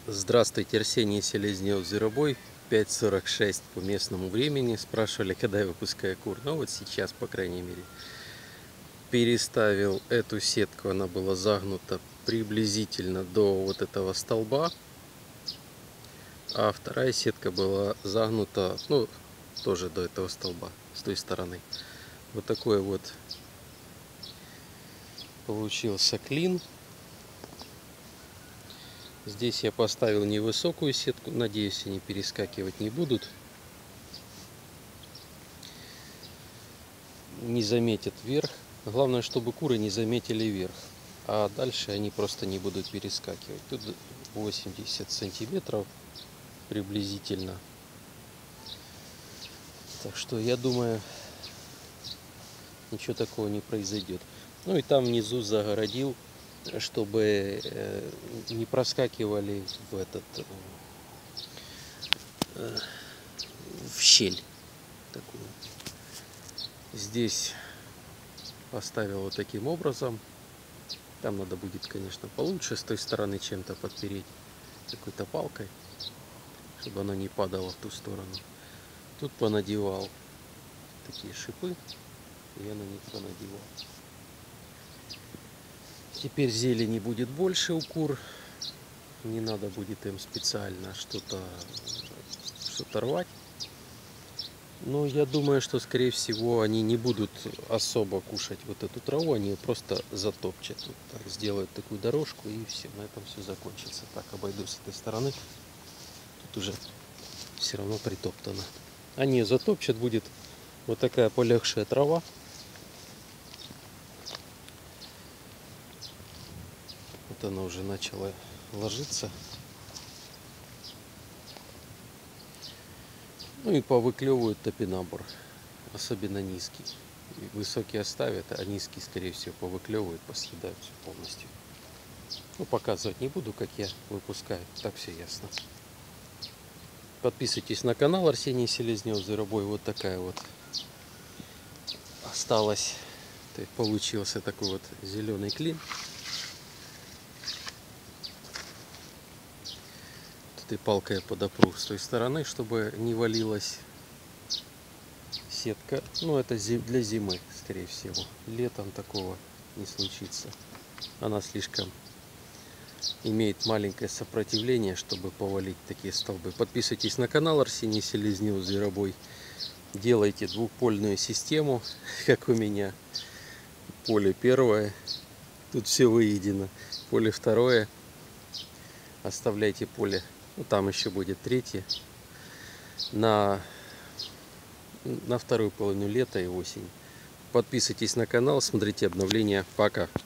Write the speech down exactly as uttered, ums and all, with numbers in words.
Здравствуйте, Арсений Селезнев, Зверобой, пять сорок шесть по местному времени. Спрашивали, когда я выпускаю кур. Ну вот сейчас, по крайней мере. Переставил эту сетку, она была загнута приблизительно до вот этого столба. А вторая сетка была загнута, ну, тоже до этого столба, с той стороны. Вот такой вот получился клин. Здесь я поставил невысокую сетку, надеюсь, они перескакивать не будут. Не заметят вверх. Главное, чтобы куры не заметили вверх. А дальше они просто не будут перескакивать. Тут восемьдесят сантиметров приблизительно. Так что я думаю, ничего такого не произойдет. Ну и там внизу загородил, чтобы не проскакивали в этот в щель такую. Здесь поставил вот таким образом. Там надо будет, конечно, получше с той стороны чем-то подпереть, какой-то палкой, чтобы она не падала в ту сторону. Тут понадевал такие шипы, и я на них понадевал. Теперь зелени будет больше у кур. Не надо будет им специально что-то что-то рвать. Но я думаю, что, скорее всего, они не будут особо кушать вот эту траву. Они ее просто затопчат. Вот так, сделают такую дорожку, и все. На этом все закончится. Так, обойду с этой стороны. Тут уже все равно притоптано. Они ее затопчат. Будет вот такая полегшая трава. Вот она уже начала ложиться. Ну и повыклевывают топинамбур, особенно низкий. Высокий оставят, а низкий, скорее всего, повыклевывают, поседают все полностью. Ну, показывать не буду, как я выпускаю, так все ясно. Подписывайтесь на канал Арсений Селезнев, Зверобой. Вот такая вот осталась, получился такой вот зеленый клин. Этой палкой я подопру с той стороны, чтобы не валилась сетка. Ну, это для зимы, скорее всего. Летом такого не случится. Она слишком имеет маленькое сопротивление, чтобы повалить такие столбы. Подписывайтесь на канал Арсений Селезнев, Зверобой. Делайте двухпольную систему, как у меня. Поле первое. Тут все выедено. Поле второе. Оставляйте поле. Ну, там еще будет третье. На, на вторую половину лета и осень. Подписывайтесь на канал, смотрите обновления. Пока.